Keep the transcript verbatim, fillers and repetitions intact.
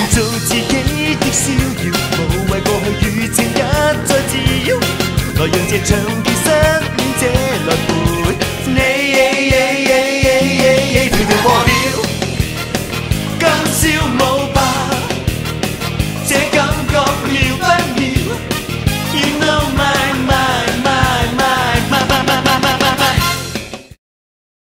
做自己的逍遙，無謂過去與情一再自擾，來讓這場。